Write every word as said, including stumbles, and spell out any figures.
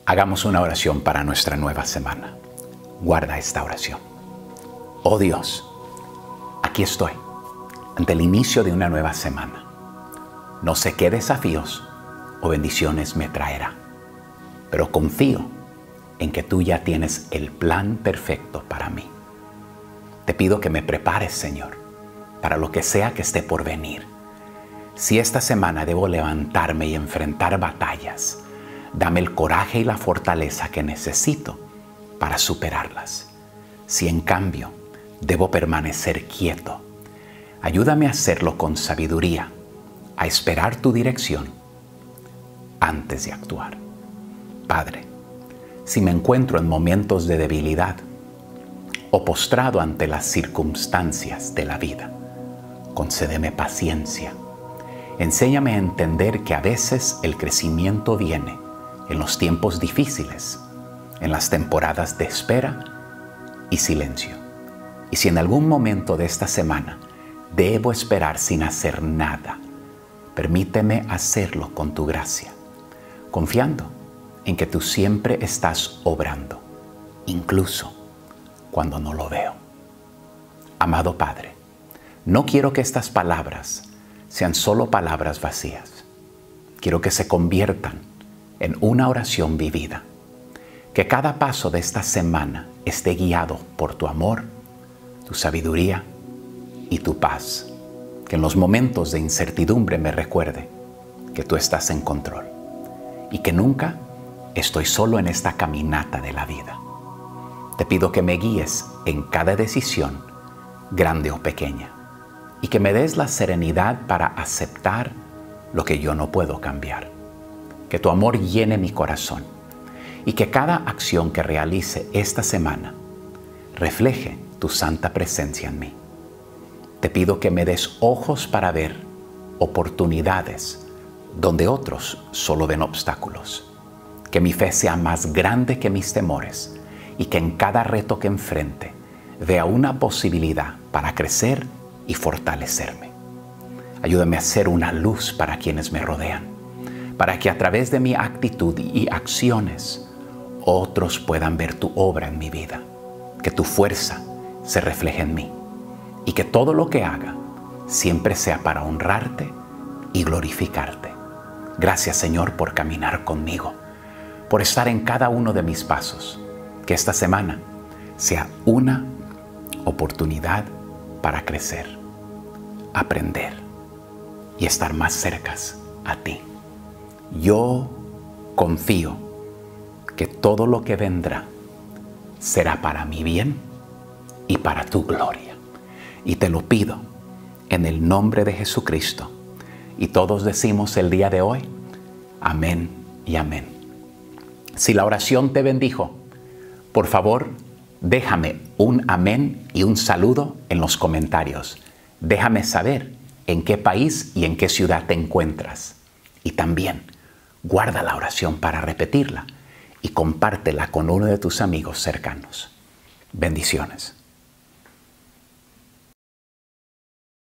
Hagamos una oración para nuestra nueva semana. Guarda esta oración. Oh Dios, aquí estoy, ante el inicio de una nueva semana. No sé qué desafíos o bendiciones me traerá, pero confío en que tú ya tienes el plan perfecto para mí. Te pido que me prepares, Señor, para lo que sea que esté por venir. Si esta semana debo levantarme y enfrentar batallas, dame el coraje y la fortaleza que necesito para superarlas. Si en cambio debo permanecer quieto, ayúdame a hacerlo con sabiduría, a esperar tu dirección antes de actuar. Padre, si me encuentro en momentos de debilidad o postrado ante las circunstancias de la vida, concédeme paciencia. Enséñame a entender que a veces el crecimiento viene en los tiempos difíciles, en las temporadas de espera y silencio. Y si en algún momento de esta semana debo esperar sin hacer nada, permíteme hacerlo con tu gracia, confiando en que tú siempre estás obrando, incluso cuando no lo veo. Amado Padre, no quiero que estas palabras sean solo palabras vacías. Quiero que se conviertan en una oración vivida. Que cada paso de esta semana esté guiado por tu amor, tu sabiduría y tu paz. Que en los momentos de incertidumbre me recuerde que tú estás en control y que nunca estoy solo en esta caminata de la vida. Te pido que me guíes en cada decisión, grande o pequeña, y que me des la serenidad para aceptar lo que yo no puedo cambiar. Que tu amor llene mi corazón y que cada acción que realice esta semana refleje tu santa presencia en mí. Te pido que me des ojos para ver oportunidades donde otros solo ven obstáculos. Que mi fe sea más grande que mis temores y que en cada reto que enfrente vea una posibilidad para crecer y fortalecerme. Ayúdame a ser una luz para quienes me rodean, para que a través de mi actitud y acciones otros puedan ver tu obra en mi vida, que tu fuerza se refleje en mí y que todo lo que haga siempre sea para honrarte y glorificarte. Gracias, Señor, por caminar conmigo, por estar en cada uno de mis pasos. Que esta semana sea una oportunidad para crecer, aprender y estar más cercas a ti. Yo confío que todo lo que vendrá será para mi bien y para tu gloria. Y te lo pido en el nombre de Jesucristo. Y todos decimos el día de hoy, amén y amén. Si la oración te bendijo, por favor, déjame un amén y un saludo en los comentarios. Déjame saber en qué país y en qué ciudad te encuentras. Y también guarda la oración para repetirla y compártela con uno de tus amigos cercanos. Bendiciones.